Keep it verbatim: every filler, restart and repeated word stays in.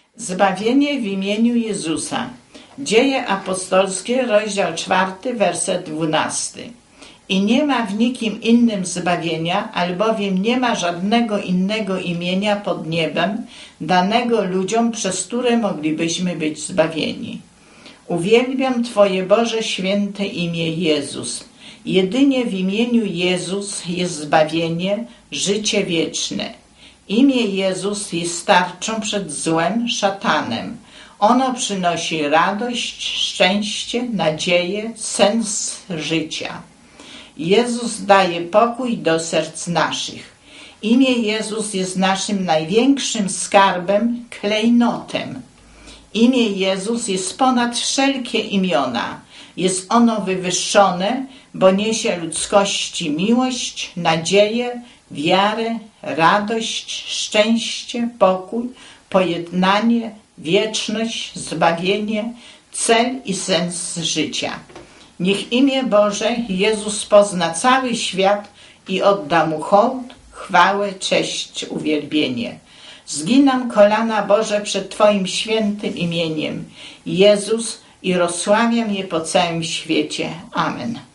Zbawienie w imieniu Jezusa. Dzieje apostolskie, rozdział czwarty, werset dwunasty. I nie ma w nikim innym zbawienia, albowiem nie ma żadnego innego imienia pod niebem, danego ludziom, przez które moglibyśmy być zbawieni. Uwielbiam Twoje Boże święte imię Jezus. Jedynie w imieniu Jezus jest zbawienie, życie wieczne. Imię Jezus jest tarczą przed złem, szatanem. Ono przynosi radość, szczęście, nadzieję, sens życia. Jezus daje pokój do serc naszych. Imię Jezus jest naszym największym skarbem, klejnotem. Imię Jezus jest ponad wszelkie imiona. Jest ono wywyższone, bo niesie ludzkości miłość, nadzieję, wiarę, radość, szczęście, pokój, pojednanie, wieczność, zbawienie, cel i sens życia. Niech imię Boże Jezus pozna cały świat i odda Mu hołd, chwałę, cześć, uwielbienie. Zginam kolana Boże przed Twoim świętym imieniem, Jezus, i rozsławiam je po całym świecie. Amen.